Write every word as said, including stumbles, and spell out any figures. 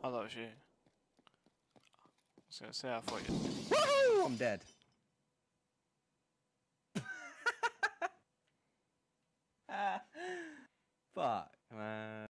Oh, that was you. I was gonna say, I thought you. Woohoo! I'm dead.